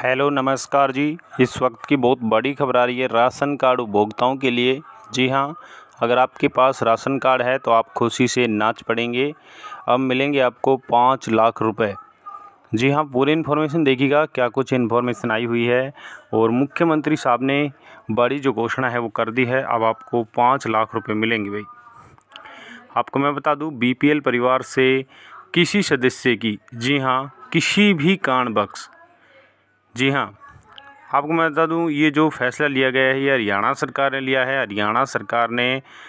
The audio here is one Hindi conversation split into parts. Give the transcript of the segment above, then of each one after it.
हेलो नमस्कार जी। इस वक्त की बहुत बड़ी खबर आ रही है राशन कार्ड उपभोक्ताओं के लिए। जी हाँ, अगर आपके पास राशन कार्ड है तो आप खुशी से नाच पड़ेंगे। अब मिलेंगे आपको 5 लाख रुपए। जी हाँ, पूरी इन्फॉर्मेशन देखिएगा, क्या कुछ इन्फॉर्मेशन आई हुई है। और मुख्यमंत्री साहब ने बड़ी जो घोषणा है वो कर दी है। अब आपको 5 लाख रुपये मिलेंगे भाई। आपको मैं बता दूं, बीपीएल परिवार से किसी सदस्य की, जी हाँ, किसी भी कारणवश, जी हाँ, आपको मैं बता दूं, ये जो फैसला लिया गया है ये हरियाणा सरकार ने लिया है। हरियाणा सरकार ने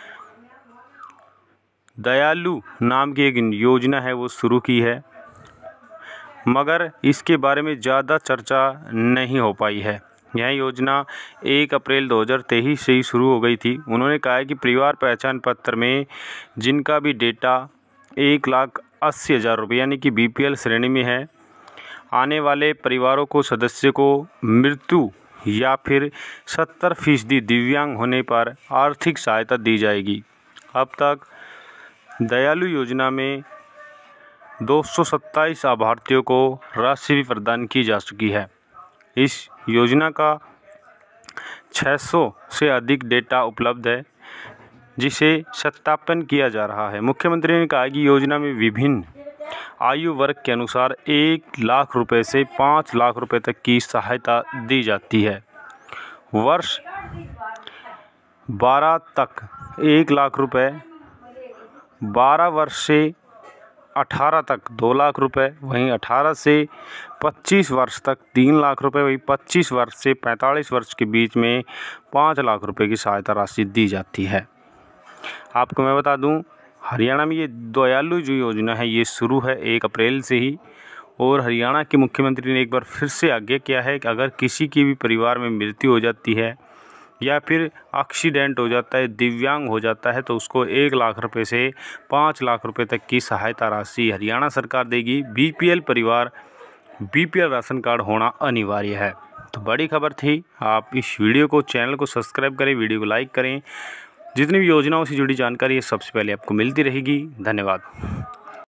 दयालु नाम की एक योजना है वो शुरू की है, मगर इसके बारे में ज़्यादा चर्चा नहीं हो पाई है। यह योजना 1 अप्रैल 2023 से ही शुरू हो गई थी। उन्होंने कहा है कि परिवार पहचान पत्र में जिनका भी डेटा 1,80,000 रुपये यानी कि बीपीएल श्रेणी में है, आने वाले परिवारों को सदस्य को मृत्यु या फिर 70% दिव्यांग होने पर आर्थिक सहायता दी जाएगी। अब तक दयालु योजना में 227 लाभार्थियों को राशि भी प्रदान की जा चुकी है। इस योजना का 600 से अधिक डेटा उपलब्ध है जिसे सत्यापन किया जा रहा है। मुख्यमंत्री ने कहा कि योजना में विभिन्न आयु वर्ग के अनुसार 1 लाख रुपए से 5 लाख रुपए तक की सहायता दी जाती है। वर्ष 12 तक 1 लाख रुपए, 12 वर्ष से 18 तक 2 लाख रुपए, वहीं 18 से 25 वर्ष तक 3 लाख रुपए, वहीं 25 वर्ष से 45 वर्ष के बीच में 5 लाख रुपए की सहायता राशि दी जाती है। आपको मैं बता दूं, हरियाणा में ये दयालु जो योजना है ये शुरू है 1 अप्रैल से ही। और हरियाणा के मुख्यमंत्री ने एक बार फिर से आगे किया है कि अगर किसी की भी परिवार में मृत्यु हो जाती है या फिर एक्सीडेंट हो जाता है, दिव्यांग हो जाता है, तो उसको 1 लाख रुपए से 5 लाख रुपए तक की सहायता राशि हरियाणा सरकार देगी। बीपीएल परिवार, बीपीएल राशन कार्ड होना अनिवार्य है। तो बड़ी खबर थी। आप इस वीडियो को, चैनल को सब्सक्राइब करें, वीडियो को लाइक करें। जितनी भी योजनाओं से जुड़ी जानकारी है सबसे पहले आपको मिलती रहेगी। धन्यवाद।